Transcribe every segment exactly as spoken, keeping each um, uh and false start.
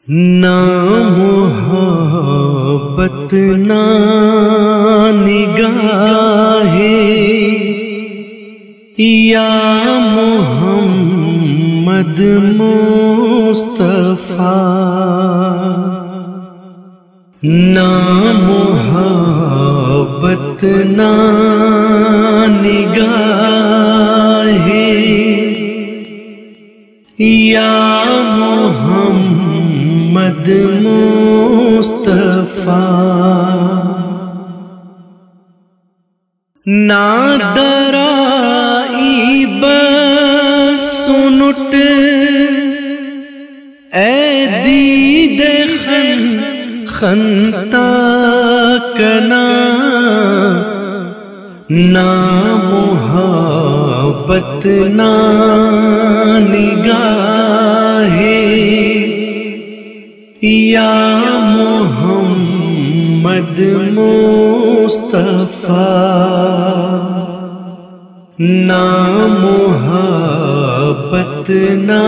نا محبت نا نگاہ یا محمد مصطفیٰ، نا محبت نا نگاہ یا محمد مصطفیٰ، نا درائی بس سنٹ اے دید خن خنتا کنا، نا محبت نا نگاہ یا محمد مصطفیٰ، نا محبت نا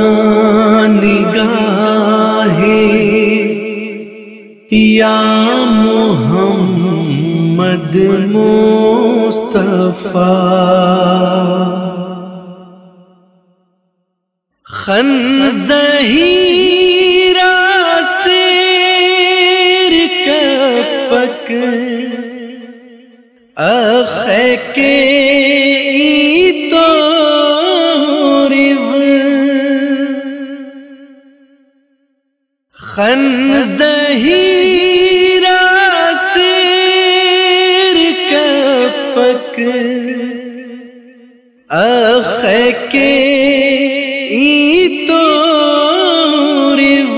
نگاہ یا محمد مصطفیٰ، خن زہیرہ سیر کپک اخے کے تو ریو، خن زہیرہ سیر کپک اخے کے تو ریو،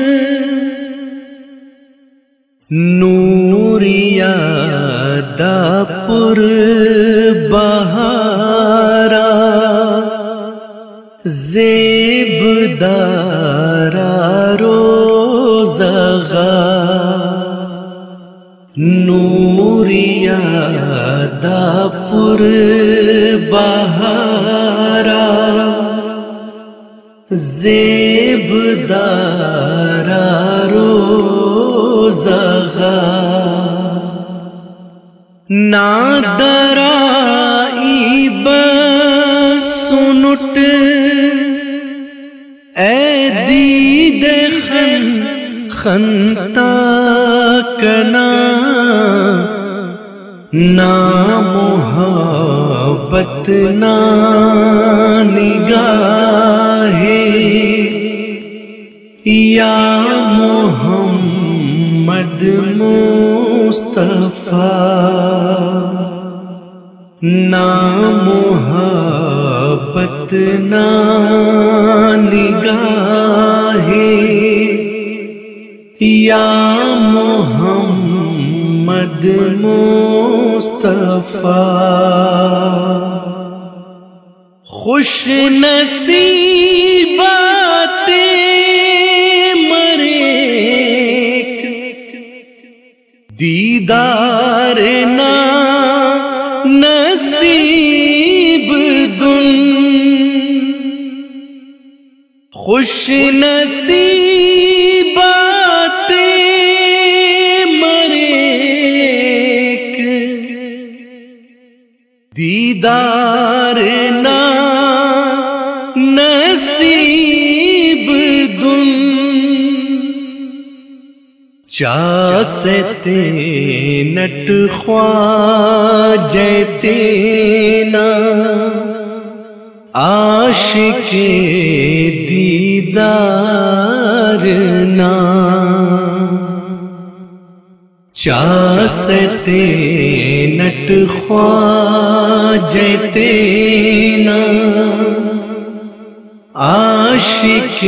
نوریا دا پر بہارا زیب دارا روزغا، نوریا دا پر بہارا زیب دارا روزغا، نا درائی بس سنٹ اے دید خن خنتا کنا، نا محبت نا نگاہ یا محمد مصطفیٰ، نا محبت نا نگاہ یا محمد مصطفیٰ، خوش نصیبات مریک دیدار نا نصیب دن، خوش نصیبات مریک دیدار نا نصیب دن، چاستے نٹ خواجہ تینا عاشق دیدار نا، چاستے نٹ خواجہ تینا عاشق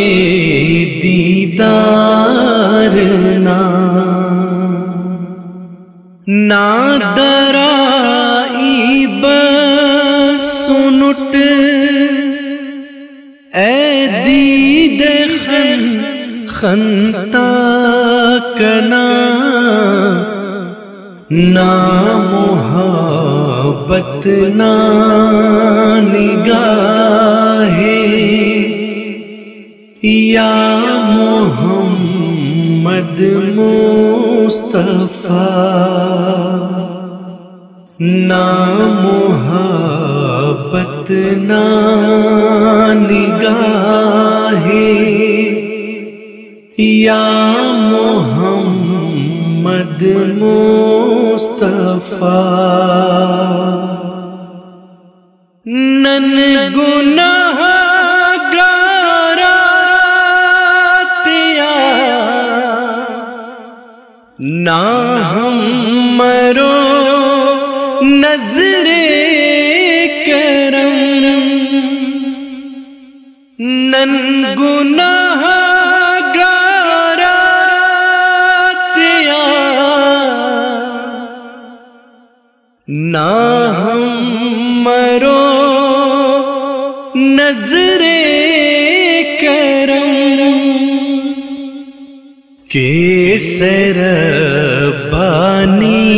دیدار نا، نا درائی بس سنٹ اے دید خن خنتا کنا، نا محبت نا نگاہ یا محمد محمد مصطفیٰ نا محبت نا نگاہ یا محمد مصطفیٰ نن گناہ گاراتیا نا ہم مرو نظر کرم نن گناہ گاراتیا نا ہم مرو نظر کرم کیسر بانی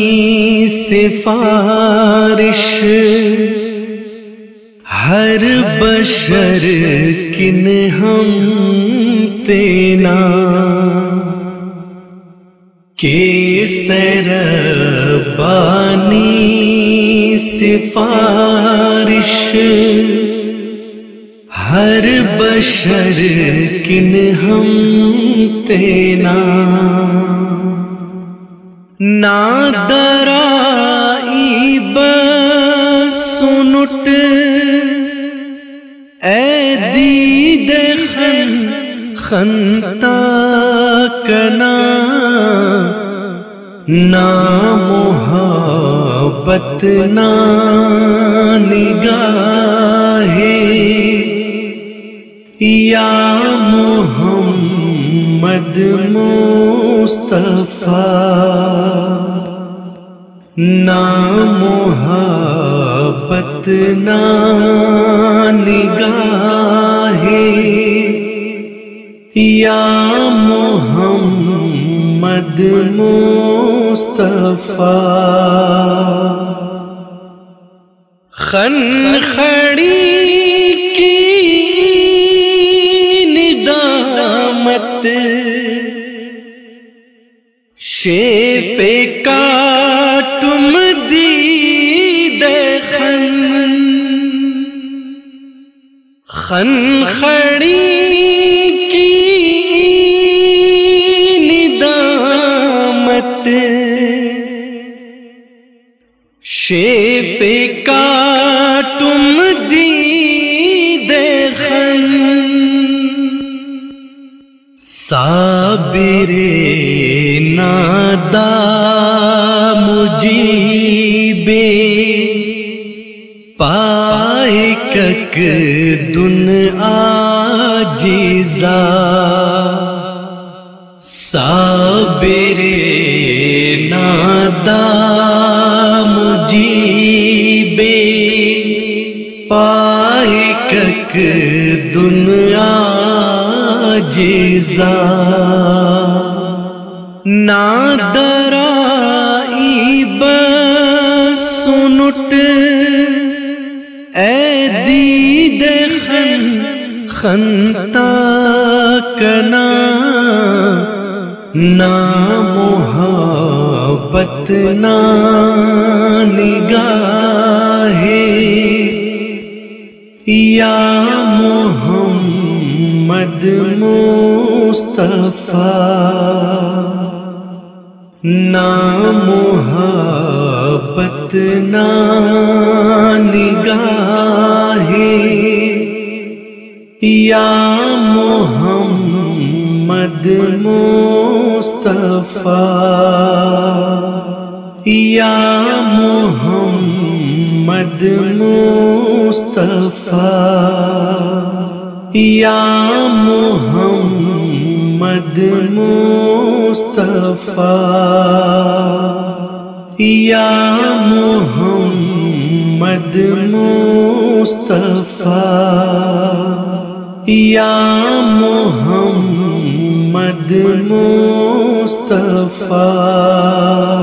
سفارش ہر بشر کن ہم تینا کیسر بانی سفارش ہر بشر کن ہم تینا نادرائی بسنٹ اے دید خن خنتا کنا نا محبت نا نگاہ یا محمد مصطفیٰ نا محبت نا نگاہ یا محمد مصطفیٰ خن خڑی کی ندامت شیف کاٹم دید خن خن خڑی کی ندامت شیف کاٹم دید خن صابر نادا مجیب پائے کک دن آجزا صابر نادا مجیب پائے کک دن آجزا نادرائی بسنٹ اے دید خن خنتا کنا نا محبت نا نگاہ یا محمد مصطفیٰ نا محبت نا نگاہ یا محمد مصطفیٰ یا محمد مصطفیٰ یا محمد مصطفیٰ یا محمد مصطفیٰ یا محمد مصطفیٰ